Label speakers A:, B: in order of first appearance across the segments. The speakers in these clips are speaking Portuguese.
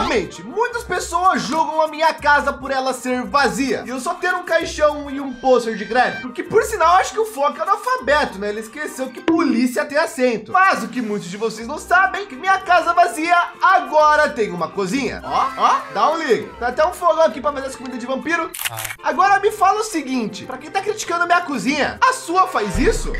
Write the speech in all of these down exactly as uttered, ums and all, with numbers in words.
A: Realmente, muitas pessoas julgam a minha casa por ela ser vazia. E eu só ter um caixão e um pôster de greve. Porque, por sinal, acho que o foco é analfabeto, né? Ele esqueceu que polícia tem assento. Mas o que muitos de vocês não sabem, que minha casa vazia agora tem uma cozinha. Ó, ó, dá um ligue. Tá até um fogão aqui pra fazer as comidas de vampiro. Agora me fala o seguinte, pra quem tá criticando a minha cozinha, a sua faz isso?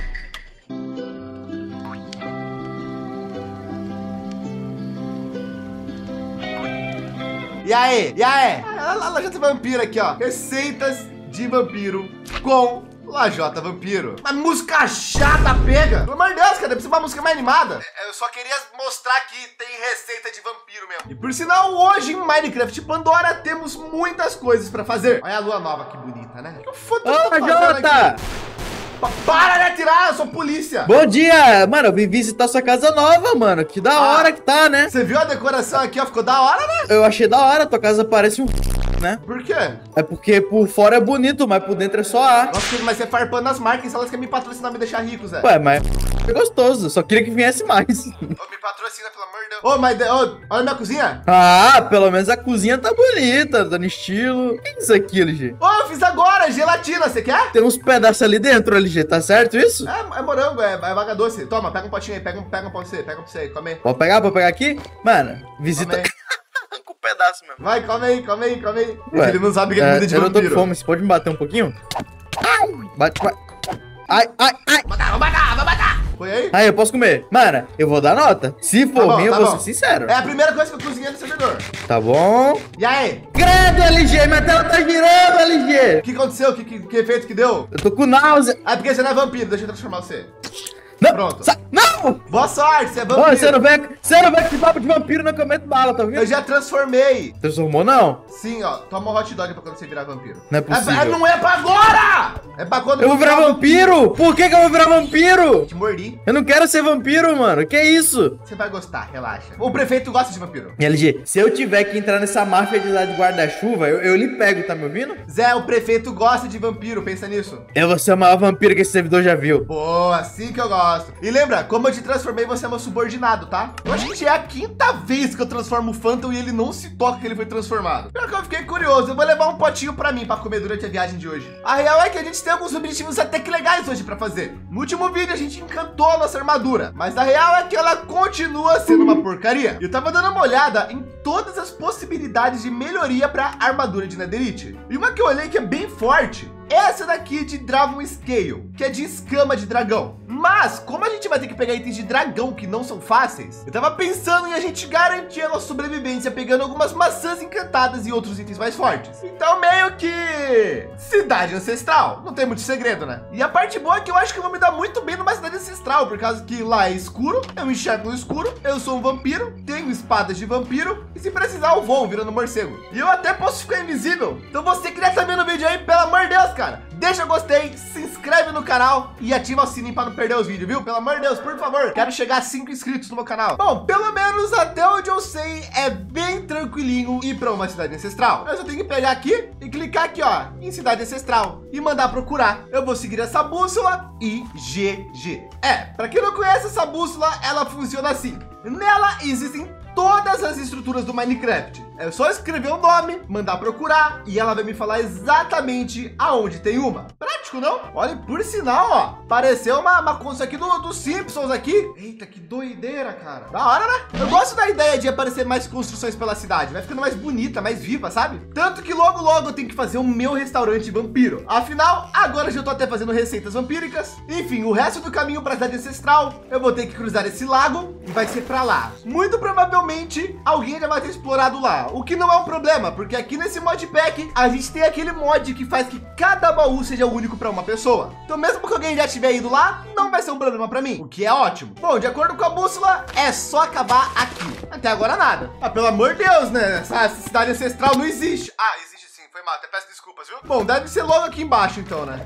A: E aí, e aí? A Lajota Vampiro aqui, ó. Receitas de vampiro com Lajota Vampiro. Mas música chata pega. Pelo amor de Deus, cara, precisa de uma música mais animada. Eu só queria mostrar que tem receita de vampiro mesmo. E por sinal, hoje em Minecraft Pandora temos muitas coisas pra fazer. Olha a lua nova, que bonita, né? Que foto
B: Ô, Lajota!
A: Para de atirar, eu sou polícia.
B: Bom dia, mano, eu vim visitar sua casa nova, mano. Que da
A: Ah,
B: hora que tá, né?
A: Você viu a decoração aqui, ó? Ficou da hora, né?
B: Eu achei da hora, tua casa parece um né?
A: Por quê?
B: É porque por fora é bonito, mas por dentro é só ar.
A: Nossa, mas você farpando as marcas, elas querem me patrocinar, me deixar rico, Zé.
B: Ué, mas é gostoso, só queria que viesse mais.
A: Ô, me patrocina, pelo amor de Deus. Ô, mas, ô, olha minha cozinha.
B: Ah, pelo menos a cozinha tá bonita, tá no estilo. O que é isso aqui, L G?
A: Ô, eu fiz agora, gelatina, você quer?
B: Tem uns pedaços ali dentro, L G, tá certo isso?
A: É, é morango, é, é vaga doce. Toma, pega um potinho aí, pega um, pega um pão pra você, pega um pra você aí, come aí.
B: Pode pegar, pode pegar aqui? Mano, visita...
A: Come aí.
B: Com um pedaço mesmo.
A: Vai, come aí, come aí, come aí.
B: Ué,
A: ele não sabe que é
B: é,
A: comida de
B: eu
A: vampiro.
B: não tô com fome, você pode me bater um pouquinho? Ai, bate, bate. Ai, ai, ai.
A: Vai matar, vai matar, vai matar. Foi aí?
B: Aí, eu posso comer. Mano, eu vou dar nota. Se for
A: Tá bom,
B: ruim, eu
A: tá
B: vou
A: bom.
B: ser sincero.
A: É a primeira coisa que eu cozinhei no servidor.
B: Tá bom?
A: E aí?
B: Credo, L G, minha tela tá girando, L G.
A: O que aconteceu? Que, que, que efeito que deu?
B: Eu tô com náusea.
A: Ah, porque você não é vampiro, deixa eu transformar você.
B: Não,
A: Pronto.
B: sa- não!
A: Boa sorte, você é
B: Ô,
A: vampiro.
B: você não vem, você não vem com esse papo de vampiro, não, que eu meto bala, tá
A: Eu
B: ouvindo?
A: já transformei.
B: Transformou, não?
A: Sim, ó. Toma um hot dog pra quando você virar vampiro.
B: Não é possível.
A: É, não é pra agora! É pra quando
B: Eu vou virar vampiro? Por que que eu vou virar vampiro?
A: Te mordi.
B: Eu não quero ser vampiro, mano. Que isso?
A: Você vai gostar, relaxa. O prefeito gosta de vampiro.
B: L G, se eu tiver que entrar nessa máfia de usar de guarda-chuva, eu, eu lhe pego, tá me ouvindo?
A: Zé, o prefeito gosta de vampiro, pensa nisso.
B: Eu vou ser o maior vampiro que esse servidor já viu.
A: Boa, assim que eu gosto. E lembra, como eu te transformei, você é meu subordinado, tá? Eu acho que já é a quinta vez que eu transformo o Phantom e ele não se toca que ele foi transformado. Pior que eu fiquei curioso, eu vou levar um potinho pra mim pra comer durante a viagem de hoje. A real é que a gente tem alguns objetivos até que legais hoje pra fazer. No último vídeo a gente encantou a nossa armadura, mas a real é que ela continua sendo uma porcaria. Eu tava dando uma olhada em todas as possibilidades de melhoria pra armadura de Netherite. E uma que eu olhei que é bem forte, essa daqui de Dragon Scale, que é de escama de dragão. Mas, como a gente vai ter que pegar itens de dragão que não são fáceis, eu tava pensando em a gente garantir a nossa sobrevivência pegando algumas maçãs encantadas e outros itens mais fortes. Então, meio que... cidade ancestral. Não tem muito segredo, né? E a parte boa é que eu acho que eu vou me dar muito bem numa cidade ancestral, por causa que lá é escuro, eu enxergo no escuro, eu sou um vampiro, tenho espadas de vampiro, e se precisar eu vou virando morcego. E eu até posso ficar invisível. Então você que tá vendo o vídeo aí, pelo amor de Deus, cara, deixa o gostei, se inscreve no canal e ativa o sininho para não perder os vídeos, viu? Pelo amor de Deus, por favor, quero chegar a cinco inscritos no meu canal. Bom, pelo menos até onde eu sei é bem tranquilinho ir para uma cidade ancestral. Eu só tenho que pegar aqui e clicar aqui, ó, em cidade ancestral e mandar procurar. Eu vou seguir essa bússola e G G. É, para quem não conhece essa bússola, ela funciona assim. Nela existem todas as estruturas do Minecraft. É só escrever o nome, mandar procurar e ela vai me falar exatamente aonde tem uma. Prático, não? Olha, por sinal, ó, pareceu uma, uma coisa aqui do, dos Simpsons aqui. Eita, que doideira, cara. Da hora, né? Eu gosto da ideia de aparecer mais construções pela cidade. Vai ficando mais bonita, mais viva, sabe? Tanto que logo, logo eu tenho que fazer o meu restaurante vampiro. Afinal, agora já tô até fazendo receitas vampíricas. Enfim, o resto do caminho para a cidade ancestral, eu vou ter que cruzar esse lago e vai ser para lá. Muito provavelmente, alguém já vai ter explorado lá. O que não é um problema, porque aqui nesse modpack a gente tem aquele mod que faz que cada baú seja único para uma pessoa. Então mesmo que alguém já tiver ido lá, não vai ser um problema para mim, o que é ótimo. Bom, de acordo com a bússola, é só acabar aqui. Até agora nada. Ah, pelo amor de Deus, né? Essa, essa cidade ancestral não existe. Ah, existe sim, foi mal, até peço desculpas, viu? Bom, deve ser logo aqui embaixo então, né?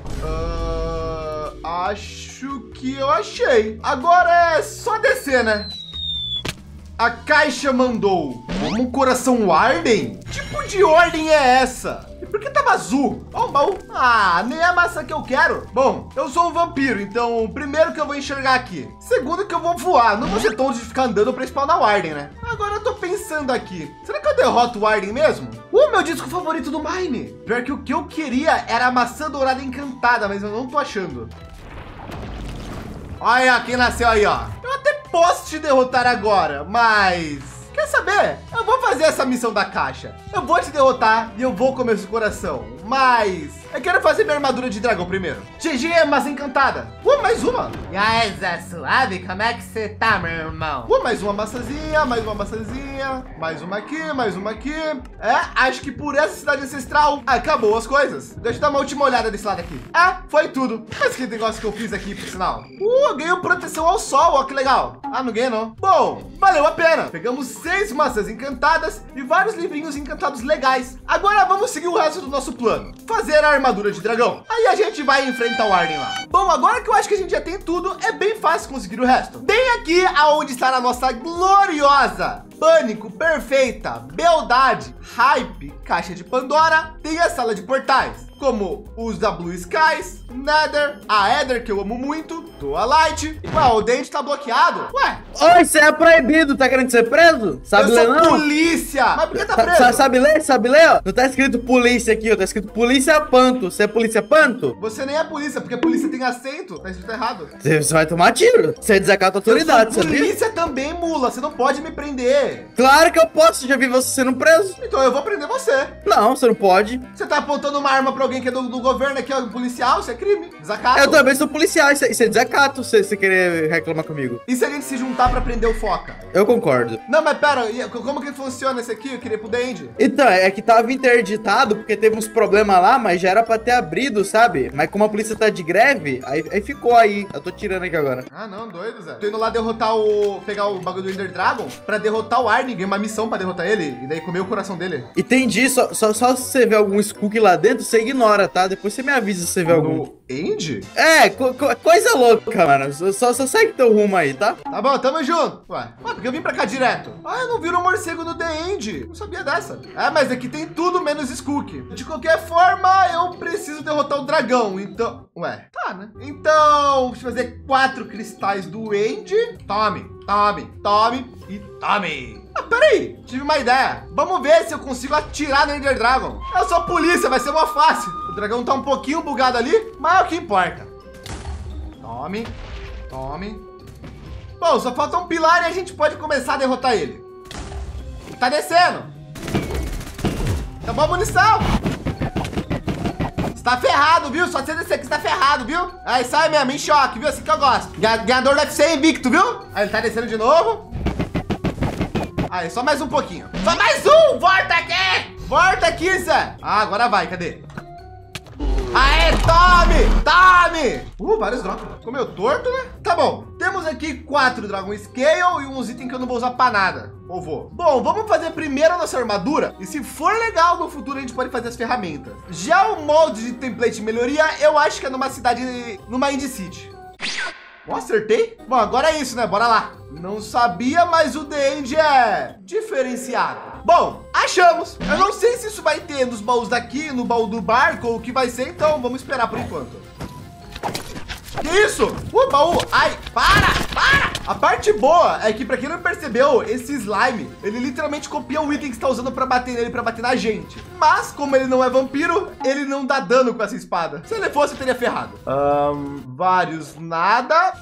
A: Uh, acho que eu achei. Agora é só descer, né? A caixa mandou. Um coração Warden? Que tipo de ordem é essa? Por que tava azul? Ó, um baú. Ah, nem é a maçã que eu quero. Bom, eu sou um vampiro, então primeiro que eu vou enxergar aqui. Segundo que eu vou voar. Não vou ser tonto de ficar andando pra spawnar o Warden, né? Agora eu tô pensando aqui. Será que eu derroto o Warden mesmo? O meu disco favorito do Mine. Pior que o que eu queria era a maçã dourada encantada, mas eu não tô achando. Olha quem nasceu aí, ó. Eu até posso te derrotar agora, mas... Quer saber? Eu vou fazer essa missão da caixa. Eu vou te derrotar e eu vou comer seu coração. Mas eu quero fazer minha armadura de dragão primeiro. G G, maçã encantada. Uh, mais uma.
C: E aí, Zé Suave, como é que você tá, meu irmão?
A: Uh, mais uma maçãzinha, mais uma maçãzinha. Mais uma aqui, mais uma aqui. É, acho que por essa cidade ancestral acabou as coisas. Deixa eu dar uma última olhada desse lado aqui. É, foi tudo. Mas que negócio que eu fiz aqui, por sinal. Uh, ganhei proteção ao sol, ó, que legal. Ah, não ganhei não. Bom, valeu a pena. Pegamos seis maçãs encantadas e vários livrinhos encantados legais. Agora vamos seguir o resto do nosso plano. Fazer a armadura de dragão. Aí a gente vai enfrentar o Warden lá. Bom, agora que eu acho que a gente já tem tudo, é bem fácil conseguir o resto. Bem aqui aonde está a nossa gloriosa Pânico, Perfeita, Beldade, Hype, Caixa de Pandora, tem a sala de portais, como os da Blue Skies, Nether, a Eder, que eu amo muito, Twilight. Ué, o dente tá bloqueado. Ué,
B: Oi, isso é proibido, tá querendo ser preso? Sabe
A: eu
B: ler
A: sou
B: não?
A: polícia. Mas por que tá
B: Sa-
A: preso?
B: sa- Sabe ler? Sabe ler? Ó? Não tá escrito polícia aqui, ó. Tá escrito polícia panto. Você é polícia panto?
A: Você nem é polícia, porque polícia tem acento. Tá escrito errado.
B: Você você vai tomar tiro. Você desacata a autoridade,
A: Eu sou
B: sabia?
A: polícia também, mula. Você não pode me prender.
B: Claro que eu posso, já vi você sendo preso.
A: Então eu vou prender você.
B: Não, você não pode.
A: Você tá apontando uma arma pra alguém que é do, do governo aqui, ó, um policial, isso é crime. Desacato.
B: Eu também sou policial, isso é, isso é desacato se você querer reclamar comigo.
A: E se a gente se juntar pra prender o Foca?
B: Eu concordo.
A: Não, mas pera, e como que funciona esse aqui? Eu queria ir pro The End.
B: Então, é que tava interditado porque teve uns problemas lá, mas já era pra ter abrido, sabe? Mas como a polícia tá de greve, aí, aí ficou aí. Eu tô tirando aqui agora.
A: Ah, não, doido, Zé. Tô indo lá derrotar o... pegar o bagulho do Ender Dragon pra derrotar o Warden. Ganhei uma missão pra derrotar ele e daí comer o coração dele.
B: Entendi, só, só, só se você vê algum Skook lá dentro, você ignora, tá? Depois você me avisa se você vê algum.
A: No End?
B: É, co- co- coisa louca, mano. Só, só segue teu rumo aí, tá?
A: Tá bom, tamo junto. Ué, ué, porque eu vim pra cá direto. Ah, eu não viro um morcego no The End. Não sabia dessa. É, mas aqui tem tudo menos Skook. De qualquer forma, eu preciso derrotar o dragão. Então, ué, tá, né? Então, deixa eu fazer quatro cristais do End. Tome, tome, tome e tome. Ah, peraí, tive uma ideia. Vamos ver se eu consigo atirar no Ender Dragon. Eu sou polícia, vai ser mó fácil. O dragão tá um pouquinho bugado ali, mas é o que importa. Tome, tome. Bom, só falta um pilar e a gente pode começar a derrotar ele. Tá descendo. Acabou a munição. Está ferrado, viu? Só você descer aqui, está ferrado, viu? Aí sai mesmo, em choque, viu? Assim que eu gosto. Ganhador deve ser invicto, viu? Aí ele tá descendo de novo. Aí, só mais um pouquinho. Só mais um! Volta aqui! Volta aqui, Zé! Ah, agora vai, cadê? Aê, tome! Tome! Uh, vários dragões. Comeu torto, né? Tá bom. Temos aqui quatro Dragon Scale e uns itens que eu não vou usar pra nada. Ou vou? Bom, vamos fazer primeiro a nossa armadura. E se for legal, no futuro a gente pode fazer as ferramentas. Já o molde de template de melhoria, eu acho que é numa cidade... numa Indie City. Oh, acertei? Bom, agora é isso, né? Bora lá. Não sabia, mas o The End é diferenciado. Bom, achamos. Eu não sei se isso vai ter nos baús daqui, no baú do barco, ou o que vai ser, então vamos esperar por enquanto. Que isso? O baú. Ai, para, para. A parte boa é que, pra quem não percebeu, esse slime, ele literalmente copia o item que está usando pra bater nele, pra bater na gente. Mas, como ele não é vampiro, ele não dá dano com essa espada. Se ele fosse, eu teria ferrado. Um, vários nada.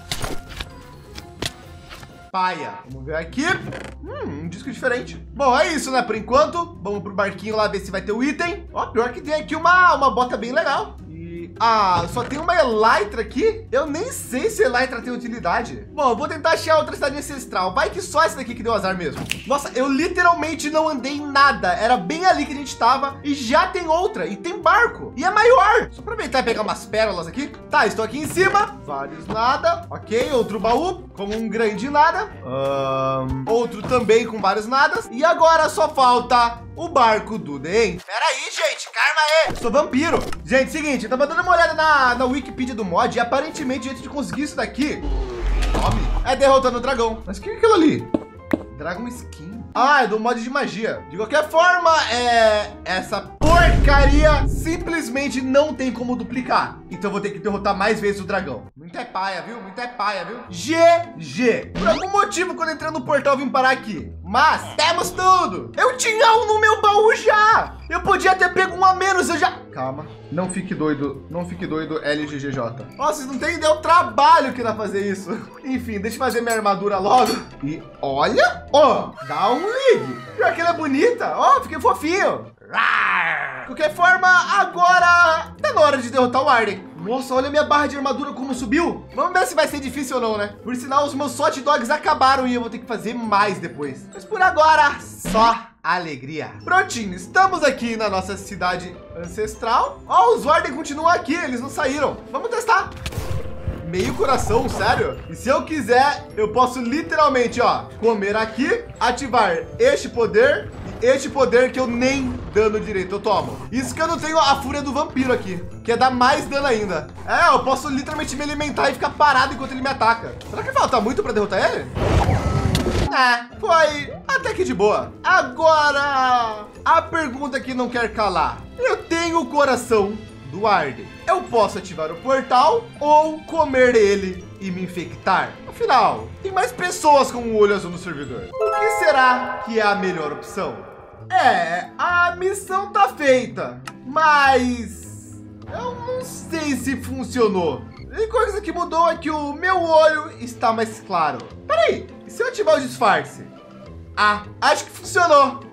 A: Paia. Vamos ver aqui. Hum, um disco diferente. Bom, é isso, né? Por enquanto, vamos pro barquinho lá ver se vai ter o item. Ó, pior que tem aqui uma, uma bota bem legal. Ah, só tem uma Elytra aqui? Eu nem sei se Elytra tem utilidade. Bom, eu vou tentar achar outra cidade ancestral. Vai que só essa daqui que deu azar mesmo. Nossa, eu literalmente não andei em nada. Era bem ali que a gente tava. E já tem outra. E tem barco. E é maior. Só aproveitar e pegar umas pérolas aqui. Tá, estou aqui em cima. Vários nada. Ok, outro baú. Com um grande nada. Um, outro também com vários nadas. E agora só falta o barco do The End. Pera aí, gente. Calma aí. Sou vampiro. Gente, seguinte. Eu tava dando uma olhada na, na Wikipedia do mod. E aparentemente, a gente conseguir isso daqui, nome, é derrotando o dragão. Mas o que é aquilo ali? Dragon Skin. Ah, é do mod de magia. De qualquer forma, é... essa porra porcaria simplesmente não tem como duplicar. Então eu vou ter que derrotar mais vezes o dragão. Muito é paia, viu? Muito é paia, viu? G G. Por algum motivo, quando entrei no portal, eu vim parar aqui. Mas temos tudo. Eu tinha um no meu baú já. Eu podia ter pego um a menos, eu já... Calma. Não fique doido. Não fique doido, L G G J. Nossa, vocês não têm ideia o trabalho que dá fazer isso. Enfim, deixa eu fazer minha armadura logo. E olha, ó, dá um ligue. Pior que ela é bonita. Ó, fiquei fofinho. De qualquer forma, agora tá na hora de derrotar o Arden. Nossa, olha a minha barra de armadura como subiu. Vamos ver se vai ser difícil ou não, né? Por sinal, os meus hot dogs acabaram e eu vou ter que fazer mais depois. Mas por agora, só alegria. Prontinho, estamos aqui na nossa cidade ancestral. Ó, os Warden continuam aqui, eles não saíram. Vamos testar. Meio coração, sério? E se eu quiser, eu posso literalmente, ó, comer aqui, ativar este poder e este poder que eu nem dano direito eu tomo. Isso que eu não tenho a fúria do vampiro aqui, que é dar mais dano ainda. É, eu posso literalmente me alimentar e ficar parado enquanto ele me ataca. Será que falta muito para derrotar ele? É, foi até que de boa. Agora, a pergunta que não quer calar. Eu tenho o coração do Arden. Eu posso ativar o portal ou comer ele e me infectar? Afinal, tem mais pessoas com o olho azul no servidor. O que será que é a melhor opção? É, a missão tá feita, mas eu não sei se funcionou. E coisa que mudou é que o meu olho está mais claro. Peraí, e se eu ativar o disfarce? Ah, acho que funcionou.